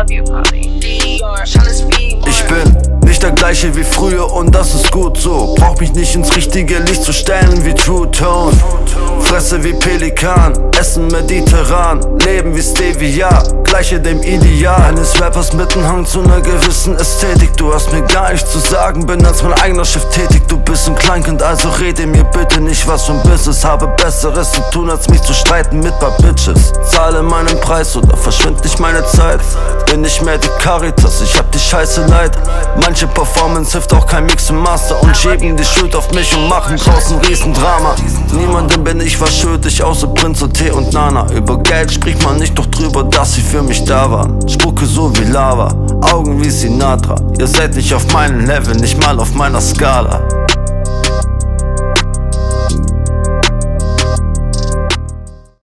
Ich bin nicht der gleiche wie früher und das ist gut so. Brauch mich nicht ins richtige Licht zu stellen wie True Tone. Fresse wie Pelikan, Essen mediterran, Leben wie Stevia, gleiche dem Ideal eines Rappers mit einem Hang zu einer gewissen Ästhetik. Du hast mir gar nichts zu sagen, bin als mein eigener Chef tätig. Du bist ein Kleinkind, also rede mir bitte nicht was vom Business. Habe Besseres zu tun, als mich zu streiten mit paar Bitches. Zahle meinen Preis oder verschwind nicht meine Zeit. Bin nicht mehr die Caritas, ich hab die Scheiße leid. Manche Performance hilft auch kein Mix und Master und schieben die Schuld auf mich und machen draußen Riesendrama. Niemandem bin ich was schuldig, außer Prinz und T und Nana. Über Geld spricht man nicht, doch drüber, dass sie für mich da waren. Spucke so wie Lava, Augen wie Sinatra. Ihr seid nicht auf meinem Level, nicht mal auf meiner Skala.